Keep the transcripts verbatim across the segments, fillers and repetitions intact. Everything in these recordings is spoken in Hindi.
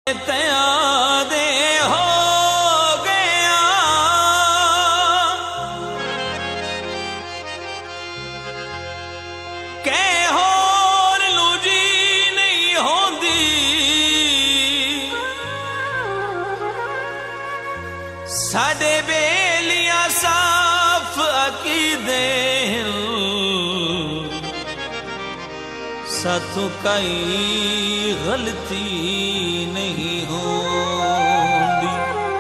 दे हो गया कै होर लूजी नहीं होंदी साडे बेलियां साफ अकीदे साथों कई गलती नहीं होंदी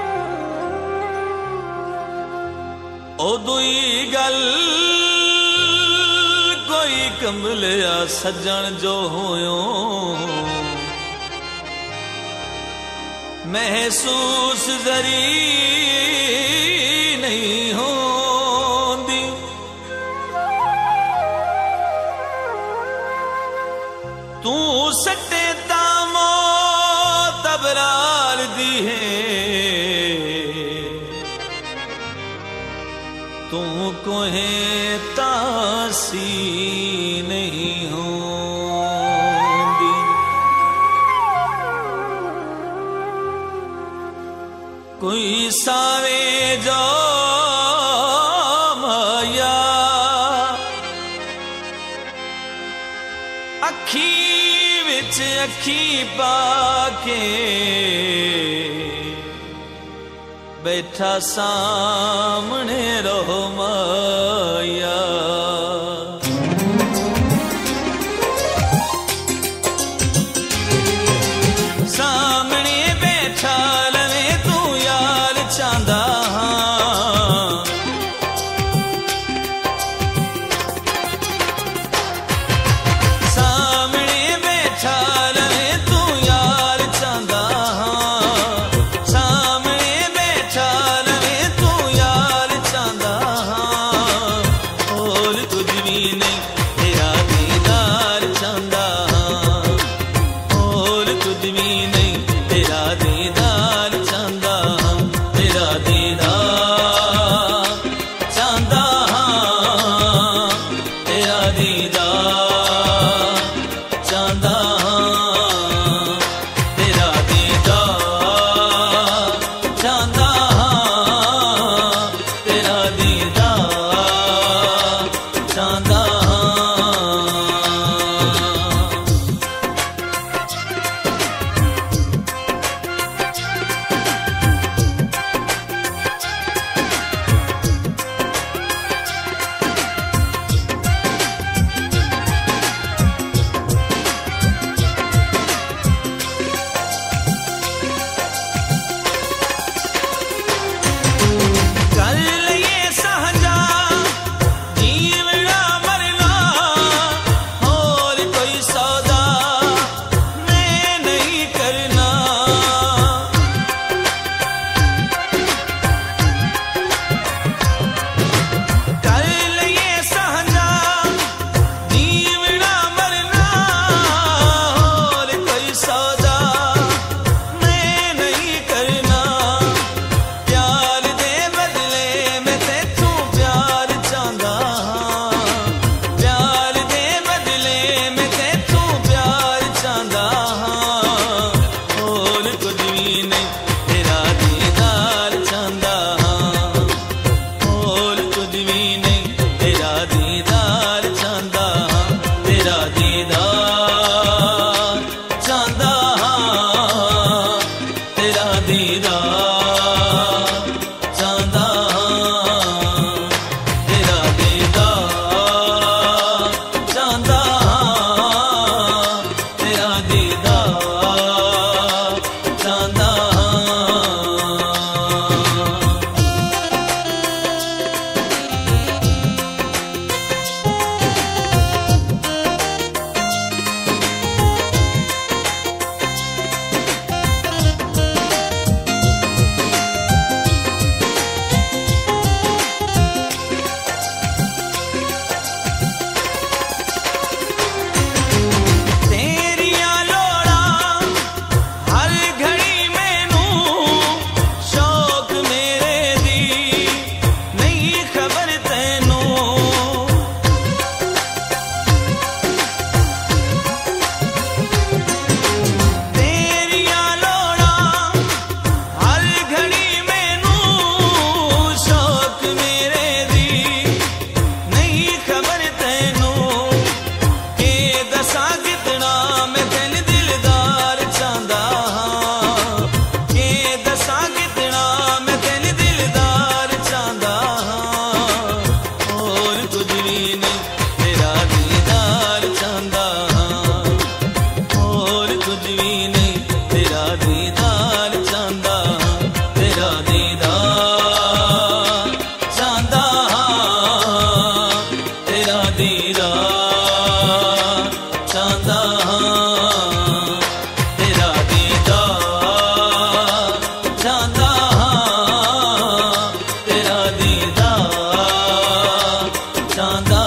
ओ दुई गल कोई कमलिया सज्जन जो होयो महसूस जरी नहीं होंदी तू सटे तामो तबरार दी है तू कोहे तासी नहीं होंदी कोई सावे जो माया अखी अखी पाके बैठा सामने रहो माया सामने बैठा लवे तू यार चांदा दीदार चाहंदा तेरा दीदार चाहंदा तेरा दीदार चाहंदा तेरा दीदार चाहंदा तेरा दीदार चाहंदा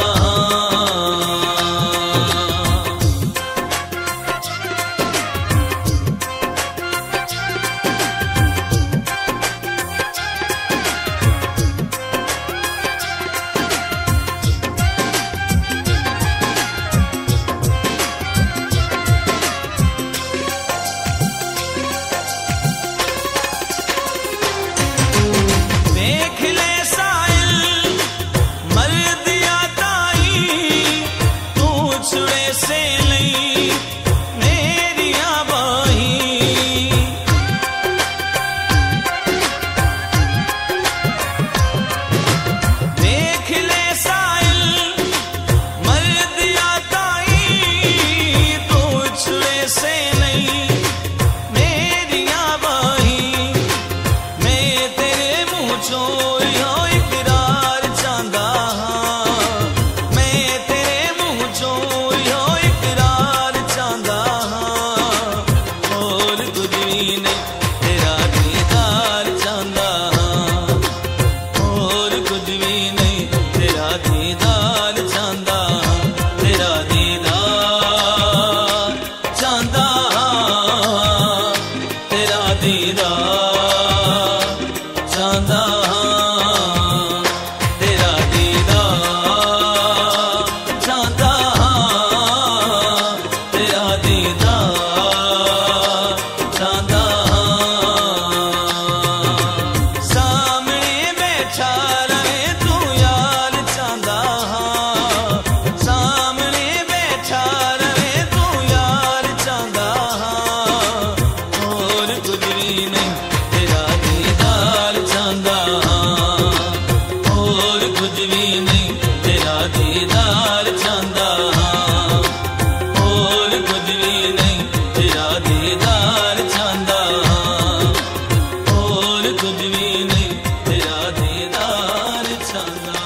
देख ले साइल मर दिया ताई तू छुड़े से नहीं मेरिया बाही देख ले साइल मर दिया ताई तू छुड़े से नहीं मेरिया बाही मैं तेरे मुँह चो यो इकरार चाहंदा हाँ मैं तेरे मुँह चो यो इकरार चाहंदा हाँ और कुछ भी नहीं तेरा दीदार चाहंदा हाँ और कुछ भी नहीं तेरा दीदार चाहंदा तेरा दीदार चाहंदा तेरा दीदार चाहंदा तेरा दीदार चाहंदा तेरा दीदार चाहंदा सामने बैठा रहे तू यार चाहंदा सामने बैठा रहे तू यार चाहंदा और कुछ भी नहीं तेरा दीदार चाहंदा और कुछ भी नहीं तेरा दीदार चाहंदा और कुछ भी नहीं तेरा दीदार चाहंदा और कुछ भी नहीं तेरा दीदार चाहंदा